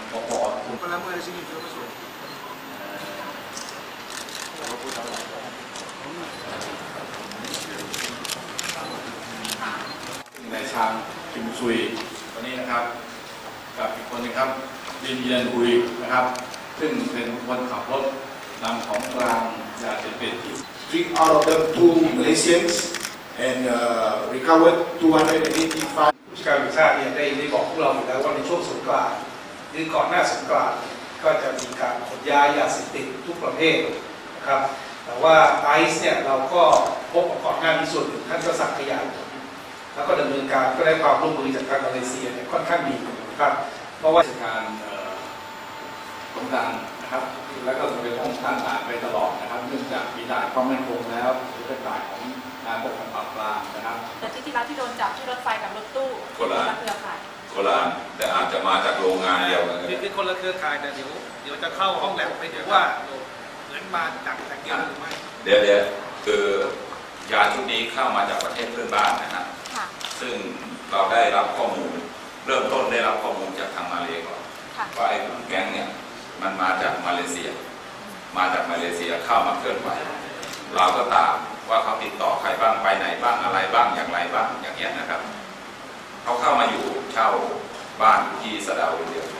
Lama di sini belum masuk. นายชางคิมซุยวันนี้นะครับกับอีกคนนึงครับลินเยียนอุยนะครับซึ่งเป็นคนขับรถนำของกลางยาเสพติด 3 out of them 2 Malaysians and recovered 285. ผู้การวิชาเนี่ยได้บอกพวกเราอยู่แล้วว่าในช่วงสงกรานต์หรือก่อนหน้าสงกรานต์ก็จะมีการขนย้ายยาเสพติดทุกประเภทนะครับแต่ว่าไอซ์เนี่ยเราก็พบก่อนหน้านี้ส่วนหนึ่งท่านก็สั่งขยายผลแล้วก็ดำเนินการก็ได้ความร่วมมือจากทางมาเลเซียเนี่ยค่อนข้างดีนะครับเพราะว่าการสงการนะครับแล้วก็จะเป็นต้องตั้งด่านไปตลอดนะครับเนื่องจากมีด่านความมั่นคงแล้วหรือเป็นด่านของการปกป้องปราบปรามนะครับแต่ที่ร้านที่โดนจับที่รถไฟกับรถตู้คนละเครือข่ายคนละแต่อาจจะมาจากโรงงานเดียวกันเป็นคนละเครือข่ายแต่เดี๋ยวจะเข้าห้องแลบไปดูว่าเหมือนมาจากเดียวหรือไม่เดี๋ยวคือยาชุดนี้เข้ามาจากประเทศเพื่อนบ้านนะครับซึ่งเราได้รับข้อมูลเริ่มต้นได้รับข้อมูลจากทางมาเลก่อนว่าไอ้กลุ่มแก๊งเนี่ยมันมาจากมาเลเซียเข้ามาเคลื่อนไหวเราก็ตามว่าเขาติดต่อใครบ้างไปไหนบ้างอะไรบ้างอย่างไรบ้างอย่างเงี้ยนะครับเขาเข้ามาอยู่เช่าบ้านที่สะเดาเดียว